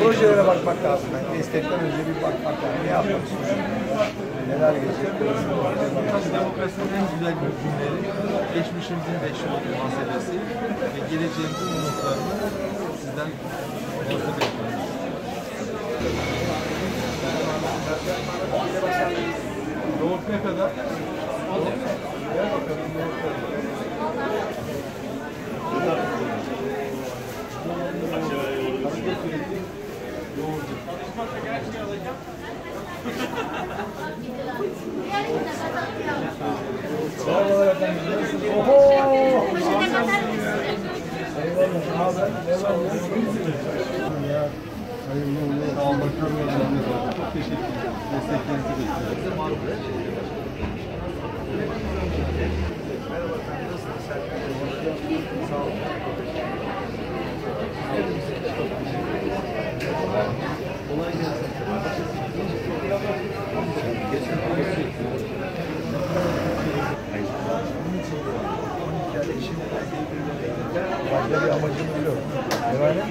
projelere bakmak lazım. Yani destekten önce bir bakmak lazım. Ne yapmak istiyorsun? Neler geçecek? Demokrasinin en güzel günleri, geçmişimizin 5 yıllık muhasebesi ve geleceğimizin umutlarını sizden orta bekliyoruz. Yoğurt ne kadar? Gel bakalım Merhabalar efendim. Oho! Eyvallah. Ne haber? Ne var? Ya, hayırlı uğurlu. Sağ olun. Çok teşekkür ederim. Desteklerinizi bekliyoruz. Merhaba efendim. Nasılsınız? Sağ olun. Kolay gelsin. Başka bir amacımız yok. Efendim?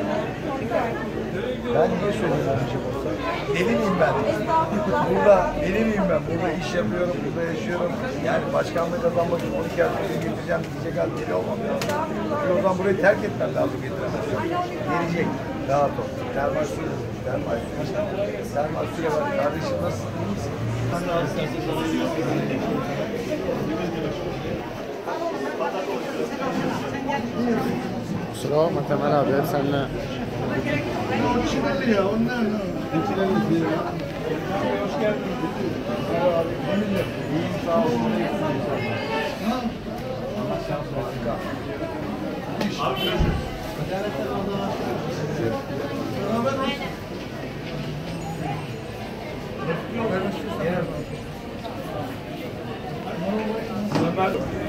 Ben niye söyleyeyim amacım olsa? Deli miyim ben? Deli miyim ben? Burada iş yapıyorum, burada yaşıyorum. Yani başkanlık kazanmak için 12 arkadaşı getireceğim diyecek halde deli olmam lazım. O zaman burayı terk etmem lazım getiremezsem. Gelecek. Rahat ol. Termal suyu. Termal suyu. Termal suyu var. Kardeşim nasıl? İyi misin? Kusura bakma Temel abi, hep seninle. Ya onlar ne? Hoş geldiniz. Merhaba abi. İyiyim, sağ olun. Allah şans versin. Abi görüşürüz. Aynen.